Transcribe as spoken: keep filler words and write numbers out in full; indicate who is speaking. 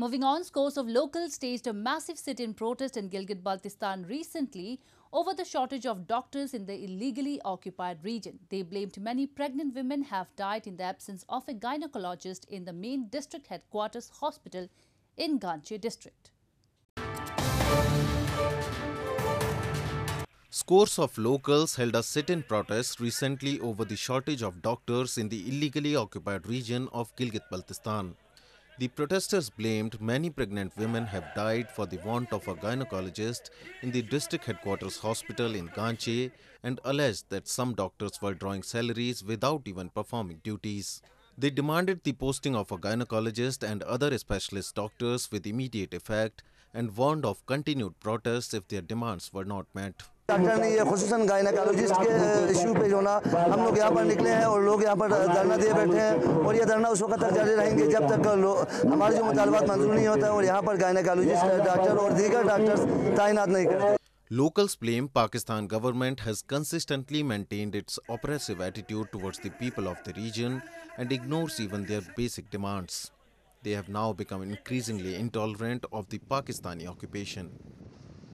Speaker 1: Moving on, scores of locals staged a massive sit-in protest in Gilgit-Baltistan recently over the shortage of doctors in the illegally occupied region. They blamed many pregnant women have died in the absence of a gynecologist in the main district headquarters hospital in Ganche district.
Speaker 2: Scores of locals held a sit-in protest recently over the shortage of doctors in the illegally occupied region of Gilgit-Baltistan. The protesters blamed many pregnant women have died for the want of a gynecologist in the district headquarters hospital in Ganche and alleged that some doctors were drawing salaries without even performing duties. They demanded the posting of a gynecologist and other specialist doctors with immediate effect and warned of continued protests if their demands were not met.
Speaker 3: Doctor नहीं है, खुसूसन gynaecologist के issue पे जो ना हम लोग यहाँ पर निकले हैं और लोग यहाँ पर धरना दिए बैठे हैं और ये धरना उस वक्त तक जारी रहेंगे जब तक हमारे जो मुतालबात मंजूर नहीं होता है और यहाँ पर गायनेकोलॉजिस्ट डॉक्टर और दीगर डॉक्टर्स तैनात नहीं करते.
Speaker 2: Locals blame Pakistan government has consistently maintained its oppressive attitude towards the people of the region and ignores even their basic demands. They have now become increasingly intolerant of the Pakistani occupation.